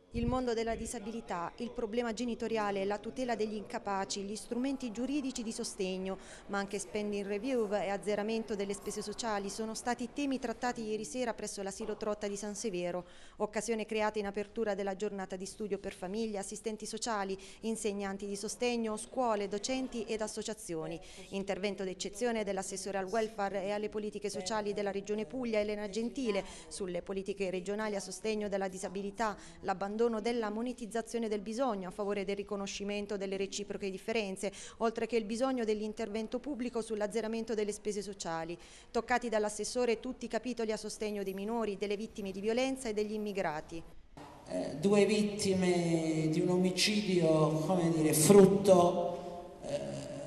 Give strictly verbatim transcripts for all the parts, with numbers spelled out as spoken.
Il mondo della disabilità, il problema genitoriale, la tutela degli incapaci, gli strumenti giuridici di sostegno, ma anche spending review e azzeramento delle spese sociali sono stati temi trattati ieri sera presso l'asilo Trotta di San Severo, occasione creata in apertura della giornata di studio per famiglie, assistenti sociali, insegnanti di sostegno, scuole, docenti ed associazioni. Intervento d'eccezione dell'assessore al welfare e alle politiche sociali della Regione Puglia, Elena Gentile, sulle politiche regionali a sostegno della disabilità, l'abbandono della monetizzazione del bisogno a favore del riconoscimento delle reciproche differenze, oltre che il bisogno dell'intervento pubblico sull'azzeramento delle spese sociali. Toccati dall'assessore tutti i capitoli a sostegno dei minori, delle vittime di violenza e degli immigrati. Eh, due vittime di un omicidio, come dire, frutto eh,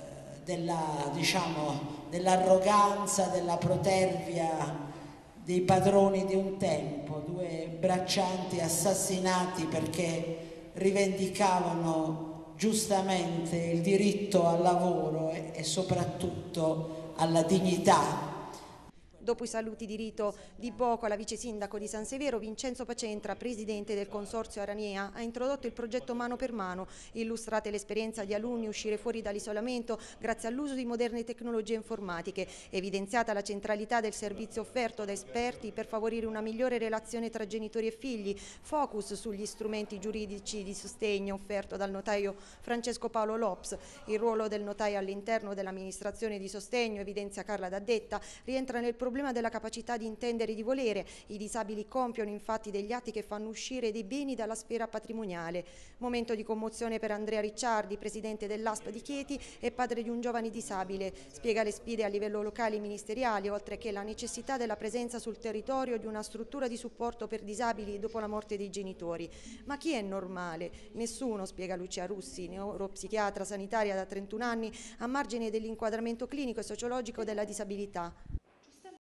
della, diciamo, dell'arroganza, della protervia dei padroni di un tempo, due braccianti assassinati perché rivendicavano giustamente il diritto al lavoro e, e soprattutto alla dignità. Dopo i saluti di rito di Boco alla vice sindaco di San Severo, Vincenzo Pacentra, presidente del consorzio Aranea, ha introdotto il progetto Mano per Mano, illustrate l'esperienza di alunni uscire fuori dall'isolamento grazie all'uso di moderne tecnologie informatiche, evidenziata la centralità del servizio offerto da esperti per favorire una migliore relazione tra genitori e figli, focus sugli strumenti giuridici di sostegno offerto dal notaio Francesco Paolo Lops, il ruolo del notaio all'interno dell'amministrazione di sostegno, evidenzia Carla D'Addetta, rientra nel problema della capacità di intendere e di volere. I disabili compiono infatti degli atti che fanno uscire dei beni dalla sfera patrimoniale. Momento di commozione per Andrea Ricciardi, presidente dell'A S P di Chieti e padre di un giovane disabile. Spiega le sfide a livello locale e ministeriale, oltre che la necessità della presenza sul territorio di una struttura di supporto per disabili dopo la morte dei genitori. Ma chi è normale? Nessuno, spiega Lucia Russi, neuropsichiatra sanitaria da trentuno anni, a margine dell'inquadramento clinico e sociologico della disabilità.